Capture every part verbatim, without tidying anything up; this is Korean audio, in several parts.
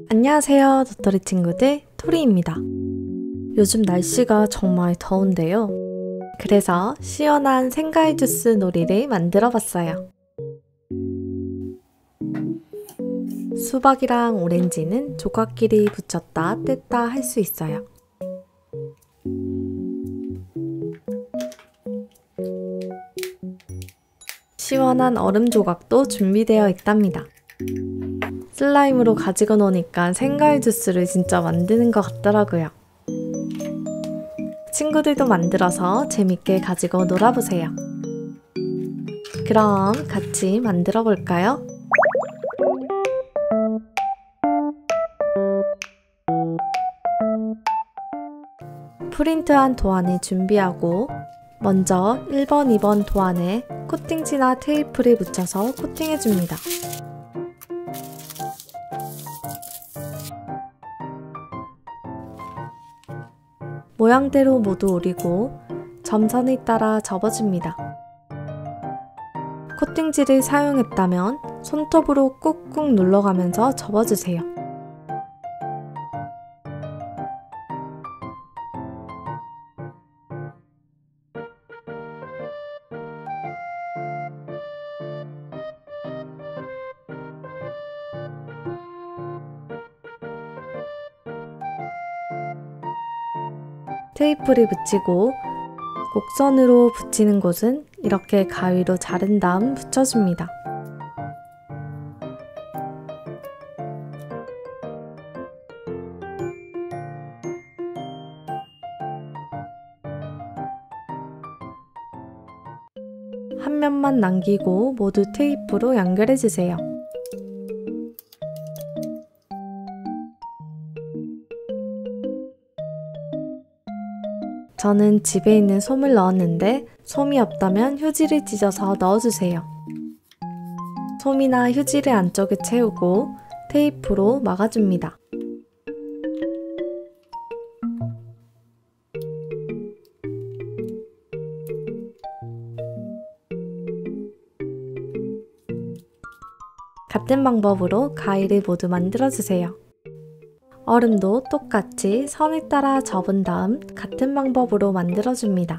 안녕하세요, 도토리 친구들, 토리입니다. 요즘 날씨가 정말 더운데요. 그래서 시원한 생과일 주스 놀이를 만들어 봤어요. 수박이랑 오렌지는 조각끼리 붙였다 뗐다 할 수 있어요. 시원한 얼음 조각도 준비되어 있답니다. 슬라임으로 가지고 노니까 생과일 주스를 진짜 만드는 것 같더라고요. 친구들도 만들어서 재밌게 가지고 놀아보세요. 그럼 같이 만들어 볼까요? 프린트한 도안을 준비하고 먼저 일 번, 이 번 도안에 코팅지나 테이프를 붙여서 코팅해줍니다. 모양대로 모두 오리고 점선을 따라 접어줍니다. 코팅지를 사용했다면 손톱으로 꾹꾹 눌러가면서 접어주세요. 테이프를 붙이고 곡선으로 붙이는 곳은 이렇게 가위로 자른 다음 붙여줍니다. 한 면만 남기고 모두 테이프로 연결해주세요. 저는 집에 있는 솜을 넣었는데 솜이 없다면 휴지를 찢어서 넣어주세요. 솜이나 휴지를 안쪽에 채우고 테이프로 막아줍니다. 같은 방법으로 가위를 모두 만들어주세요. 얼음도 똑같이 선을 따라 접은 다음 같은 방법으로 만들어줍니다.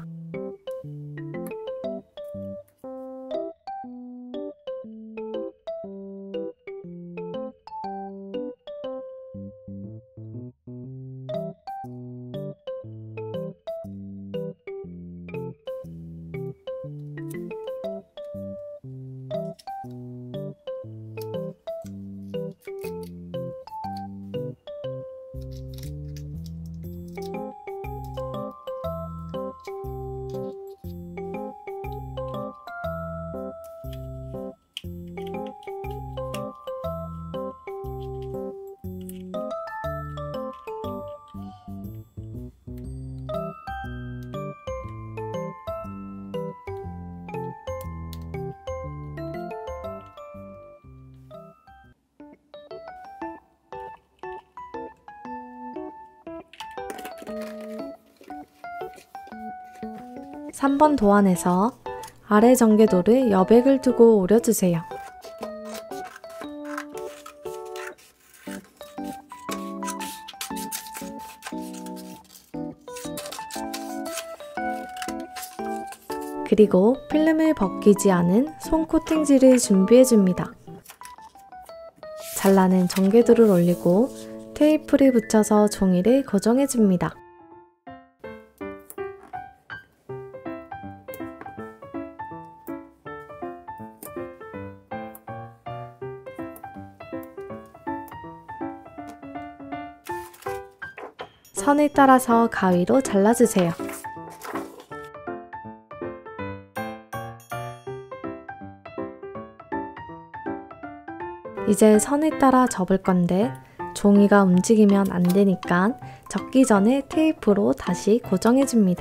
삼 번 도안에서 아래 전개도를 여백을 두고 오려주세요. 그리고 필름을 벗기지 않은 솜 코팅지를 준비해줍니다. 잘라낸 전개도를 올리고 테이프를 붙여서 종이를 고정해줍니다. 선을 따라서 가위로 잘라주세요. 이제 선을 따라 접을 건데 종이가 움직이면 안 되니까 접기 전에 테이프로 다시 고정해줍니다.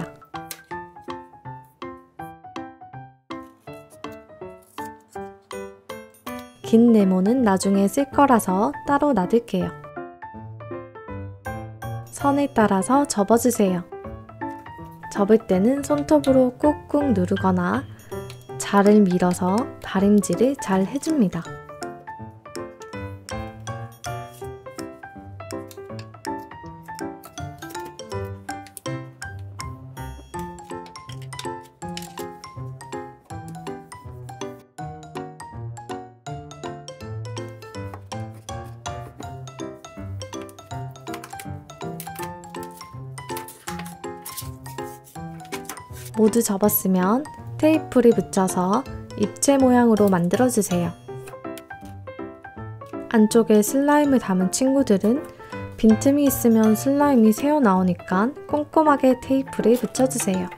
긴 네모는 나중에 쓸 거라서 따로 놔둘게요. 선을 따라서 접어주세요. 접을 때는 손톱으로 꾹꾹 누르거나 자를 밀어서 다림질을 잘 해줍니다. 모두 접었으면 테이프를 붙여서 입체 모양으로 만들어주세요. 안쪽에 슬라임을 담은 친구들은 빈틈이 있으면 슬라임이 새어나오니까 꼼꼼하게 테이프를 붙여주세요.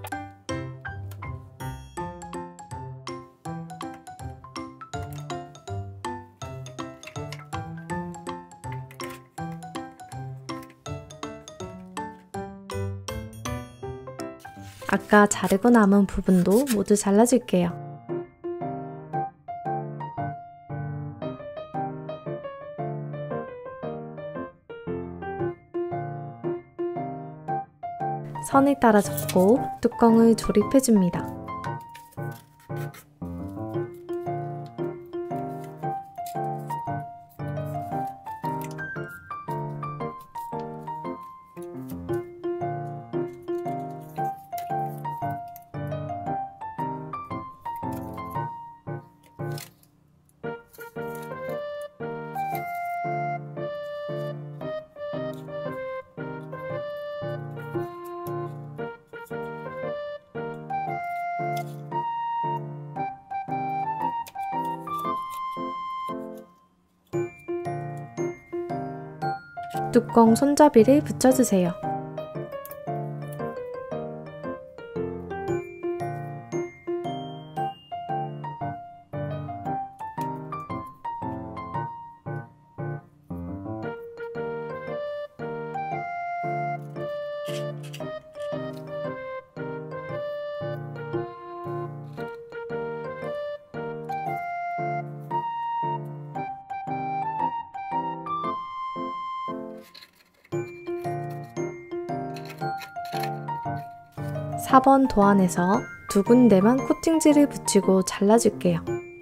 아까 자르고 남은 부분도 모두 잘라줄게요. 선을 따라 접고 뚜껑을 조립해줍니다. 뚜껑 손잡이를 붙여주세요. 사 번 도안에서 두 군데만 코팅지를 붙이고 잘라줄게요.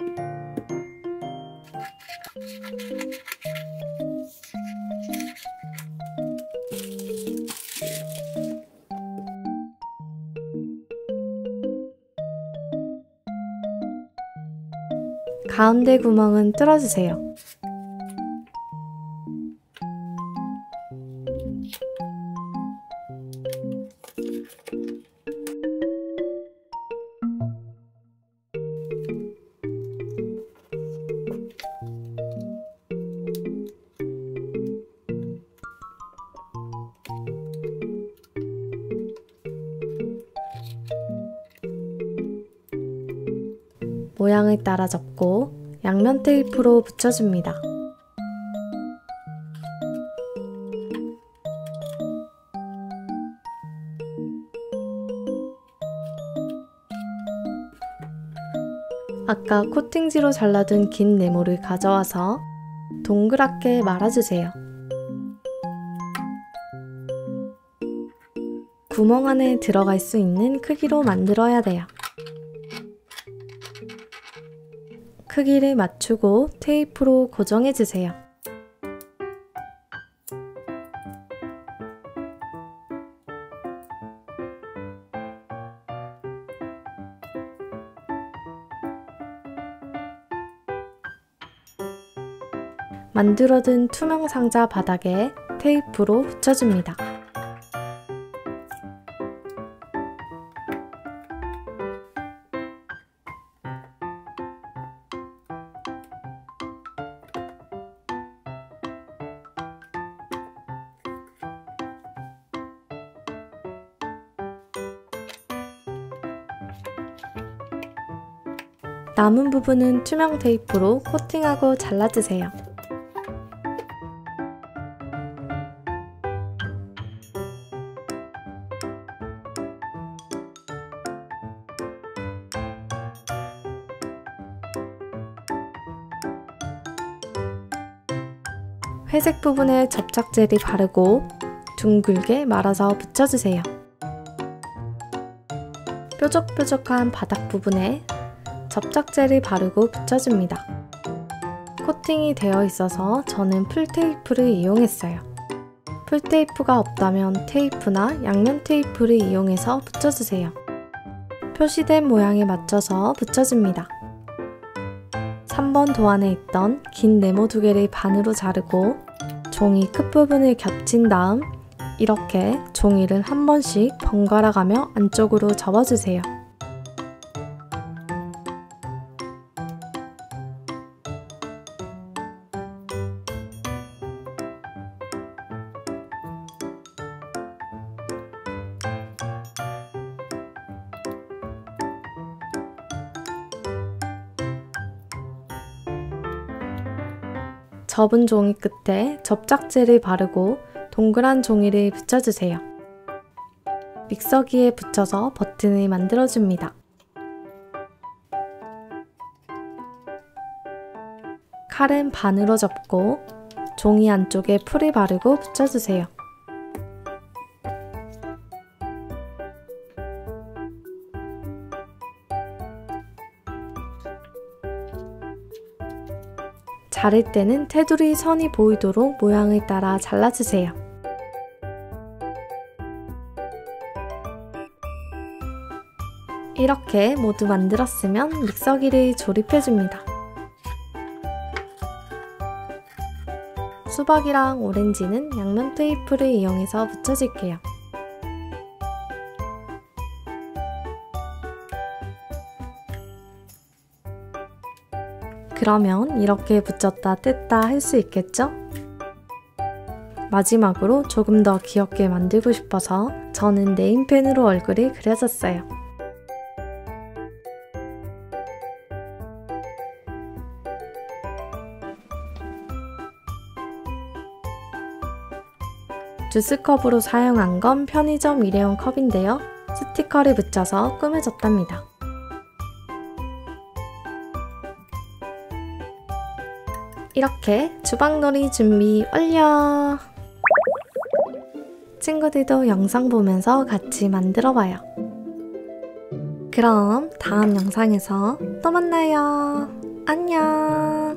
가운데 구멍은 뚫어주세요. 모양을 따라 접고 양면 테이프로 붙여줍니다. 아까 코팅지로 잘라둔 긴 네모를 가져와서 동그랗게 말아주세요. 구멍 안에 들어갈 수 있는 크기로 만들어야 돼요. 크기를 맞추고 테이프로 고정해주세요. 만들어둔 투명 상자 바닥에 테이프로 붙여줍니다. 남은 부분은 투명 테이프로 코팅하고 잘라주세요. 회색 부분에 접착제를 바르고 둥글게 말아서 붙여주세요. 뾰족뾰족한 바닥 부분에 접착제를 바르고 붙여줍니다. 코팅이 되어 있어서 저는 풀테이프를 이용했어요. 풀테이프가 없다면 테이프나 양면 테이프를 이용해서 붙여주세요. 표시된 모양에 맞춰서 붙여줍니다. 삼 번 도안에 있던 긴 네모 두 개를 반으로 자르고 종이 끝부분을 겹친 다음 이렇게 종이를 한 번씩 번갈아 가며 안쪽으로 접어주세요. 접은 종이 끝에 접착제를 바르고 동그란 종이를 붙여주세요. 믹서기에 붙여서 버튼을 만들어줍니다. 칼은 반으로 접고 종이 안쪽에 풀을 바르고 붙여주세요. 자를 때는 테두리 선이 보이도록 모양을 따라 잘라주세요. 이렇게 모두 만들었으면 믹서기를 조립해줍니다. 수박이랑 오렌지는 양면 테이프를 이용해서 붙여줄게요. 그러면 이렇게 붙였다 뗐다 할 수 있겠죠? 마지막으로 조금 더 귀엽게 만들고 싶어서 저는 네임펜으로 얼굴을 그려줬어요. 주스컵으로 사용한 건 편의점 일회용 컵인데요. 스티커를 붙여서 꾸며줬답니다. 이렇게 주방놀이 준비 완료! 친구들도 영상 보면서 같이 만들어봐요. 그럼 다음 영상에서 또 만나요. 안녕!